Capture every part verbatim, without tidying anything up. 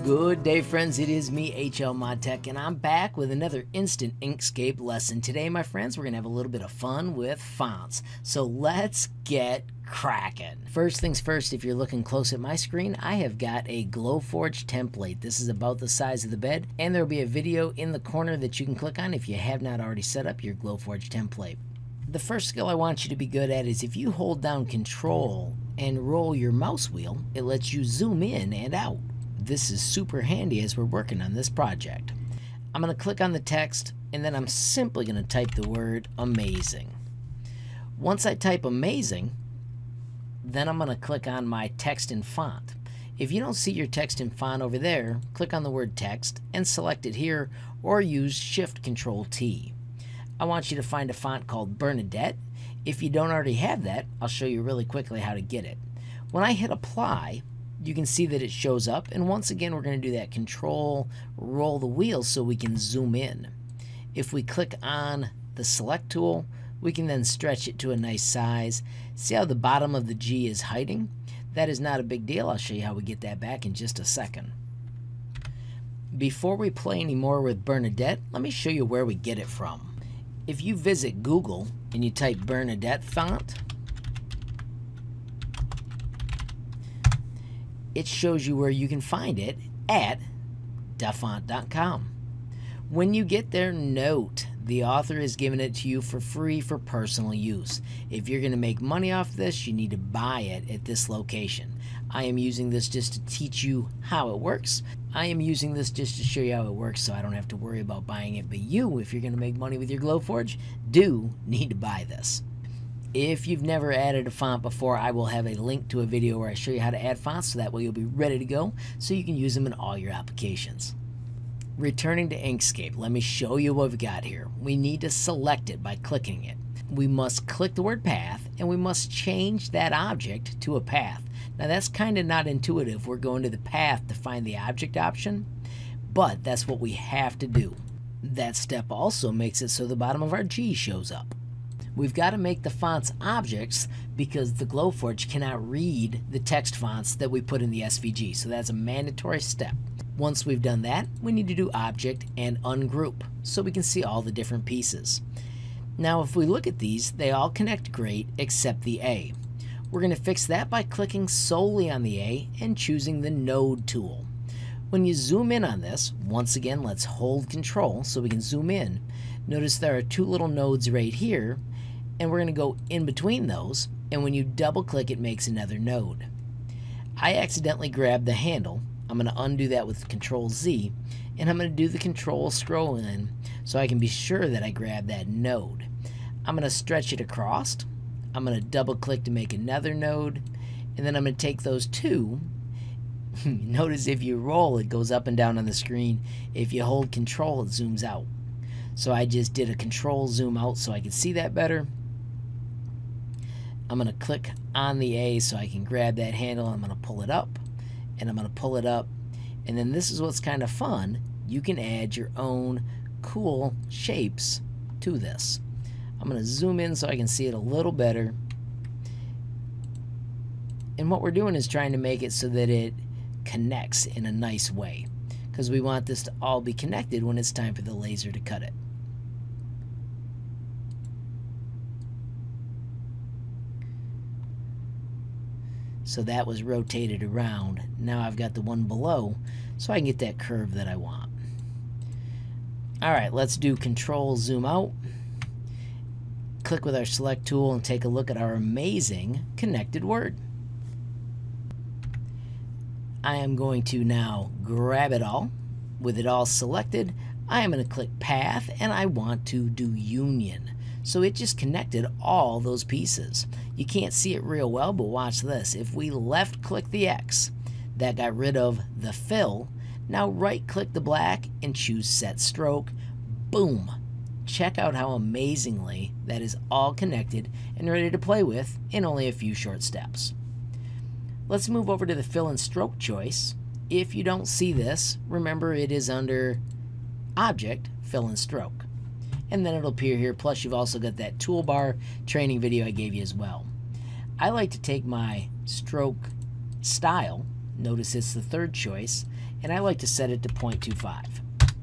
Good day, friends. It is me, HLModTech, and I'm back with another instant Inkscape lesson. Today, my friends, we're going to have a little bit of fun with fonts. So let's get cracking. First things first, if you're looking close at my screen, I have got a Glowforge template. This is about the size of the bed, and there will be a video in the corner that you can click on if you have not already set up your Glowforge template. The first skill I want you to be good at is if you hold down Control and roll your mouse wheel, it lets you zoom in and out. This is super handy as we're working on this project. I'm going to click on the text, and then I'm simply going to type the word amazing. Once I type amazing, then I'm going to click on my text and font. If you don't see your text and font over there, click on the word text and select it here, or use Shift Control T. I want you to find a font called Bernadette. If you don't already have that, I'll show you really quickly how to get it. When I hit apply, you can see that it shows up, and once again we're going to do that Control roll the wheel so we can zoom in. If we click on the select tool, we can then stretch it to a nice size. See how the bottom of the G is hiding? That is not a big deal. I'll show you how we get that back in just a second. Before we play any more with Bernadette, let me show you where we get it from. If you visit Google and you type Bernadette font, it shows you where you can find it at da font dot com. When you get there, note the author is giving it to you for free for personal use. If you're going to make money off this, you need to buy it at this location. I am using this just to teach you how it works. I am using this just to show you how it works so I don't have to worry about buying it. But you, if you're going to make money with your Glowforge, do need to buy this. If you've never added a font before, I will have a link to a video where I show you how to add fonts, so that way you'll be ready to go so you can use them in all your applications. Returning to Inkscape, let me show you what we've got here. We need to select it by clicking it. We must click the word path, and we must change that object to a path. Now that's kind of not intuitive. We're going to the path to find the object option, but that's what we have to do. That step also makes it so the bottom of our G shows up. We've got to make the fonts objects because the Glowforge cannot read the text fonts that we put in the S V G, so that's a mandatory step. Once we've done that, we need to do object and ungroup so we can see all the different pieces. Now if we look at these, they all connect great except the A. We're going to fix that by clicking solely on the A and choosing the node tool. When you zoom in on this, once again let's hold Control so we can zoom in. Notice there are two little nodes right here, and we're going to go in between those, and when you double click it makes another node. I accidentally grabbed the handle. I'm going to undo that with Control Z, and I'm going to do the Control scroll in so I can be sure that I grab that node. I'm going to stretch it across. I'm going to double click to make another node, and then I'm going to take those two. Notice if you roll, it goes up and down on the screen. If you hold Control, it zooms out. So I just did a Control zoom out so I can see that better. I'm going to click on the A so I can grab that handle. I'm going to pull it up, and I'm going to pull it up, and then this is what's kind of fun. You can add your own cool shapes to this. I'm going to zoom in so I can see it a little better, and what we're doing is trying to make it so that it connects in a nice way, because we want this to all be connected when it's time for the laser to cut it. So that was rotated around. Now I've got the one below so I can get that curve that I want. Alright, let's do Control zoom out. Click with our select tool and take a look at our amazing connected word. I am going to now grab it all. With it all selected, I am going to click path, and I want to do union. So it just connected all those pieces. You can't see it real well, but watch this. If we left click the X, that got rid of the fill. Now right click the black and choose set stroke. Boom. Check out how amazingly that is all connected and ready to play with in only a few short steps. Let's move over to the fill and stroke choice. If you don't see this, remember it is under object, fill and stroke. And then it'll appear here, plus you've also got that toolbar training video I gave you as well. I like to take my stroke style, notice it's the third choice, and I like to set it to zero point two five.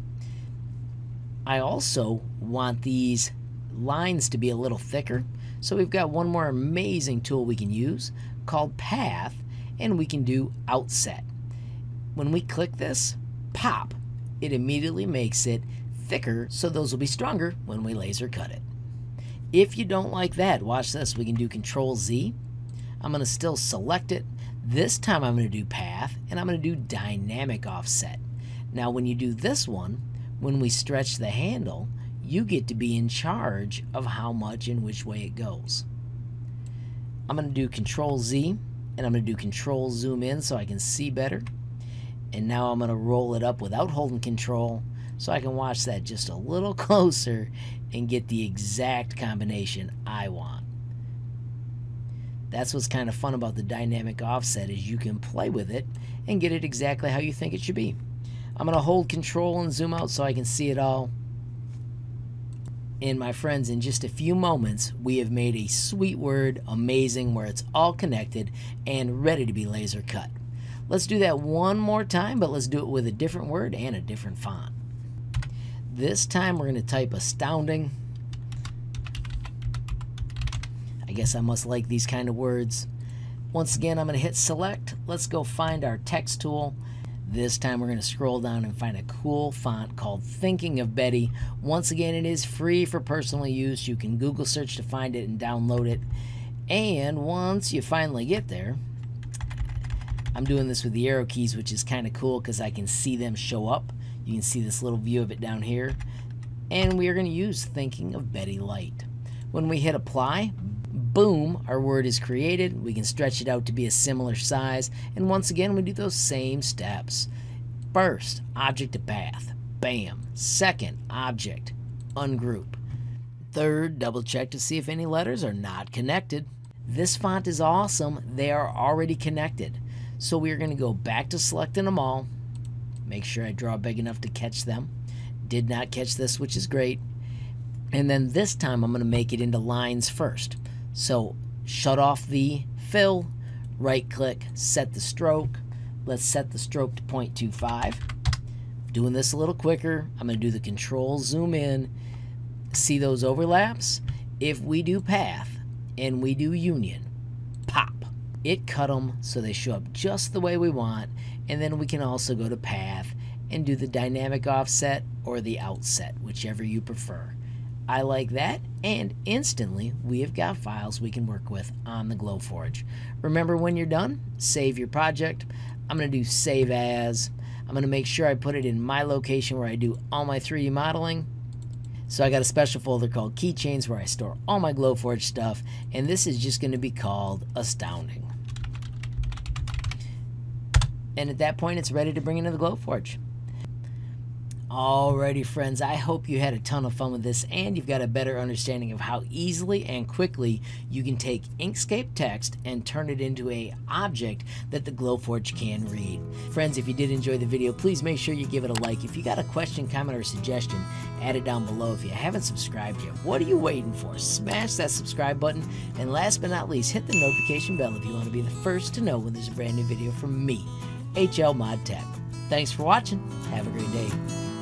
I also want these lines to be a little thicker, so we've got one more amazing tool we can use called Path, and we can do Outset. When we click this, pop, it immediately makes it thicker, so those will be stronger when we laser cut it. If you don't like that, watch this. We can do Control Z. I'm going to still select it. This time I'm going to do Path, and I'm going to do Dynamic Offset. Now when you do this one, when we stretch the handle, you get to be in charge of how much and which way it goes. I'm going to do Control Z, and I'm going to do Control Zoom in so I can see better. And now I'm going to roll it up without holding Control so I can watch that just a little closer and get the exact combination I want. That's what's kind of fun about the dynamic offset, is you can play with it and get it exactly how you think it should be. I'm going to hold Control and zoom out so I can see it all. And my friends, in just a few moments, we have made a sweet word amazing where it's all connected and ready to be laser cut. Let's do that one more time, but let's do it with a different word and a different font. This time we're going to type astounding. I guess I must like these kind of words. Once again, I'm going to hit select. Let's go find our text tool. This time we're going to scroll down and find a cool font called Thinking of Betty. Once again, it is free for personal use. You can Google search to find it and download it. And once you finally get there, I'm doing this with the arrow keys, which is kind of cool because I can see them show up. You can see this little view of it down here. And we are going to use Thinking of Betty Light. When we hit apply, boom, our word is created. We can stretch it out to be a similar size. And once again, we do those same steps. First, object to path. Bam. Second, object. Ungroup. Third, double check to see if any letters are not connected. This font is awesome. They are already connected. So we are going to go back to selecting them all. Make sure I draw big enough to catch them. Did not catch this, which is great. And then this time I'm going to make it into lines first. So shut off the fill, right click, set the stroke. Let's set the stroke to zero point two five. Doing this a little quicker. I'm going to do the Control zoom in. See those overlaps? If we do path and we do union, pop. It cut them so they show up just the way we want, and then we can also go to path and do the dynamic offset or the outset, whichever you prefer. I like that, and instantly we have got files we can work with on the Glowforge. Remember, when you're done, save your project. I'm going to do save as. I'm going to make sure I put it in my location where I do all my three D modeling. So I got a special folder called Keychains where I store all my Glowforge stuff, and this is just going to be called Astounding. And at that point, it's ready to bring into the Glowforge. Alrighty, friends, I hope you had a ton of fun with this and you've got a better understanding of how easily and quickly you can take Inkscape text and turn it into an object that the Glowforge can read. Friends, if you did enjoy the video, please make sure you give it a like. If you got a question, comment, or suggestion, add it down below. If you haven't subscribed yet, what are you waiting for? Smash that subscribe button, and last but not least, hit the notification bell if you want to be the first to know when there's a brand new video from me, HLModTech. Thanks for watching. Have a great day.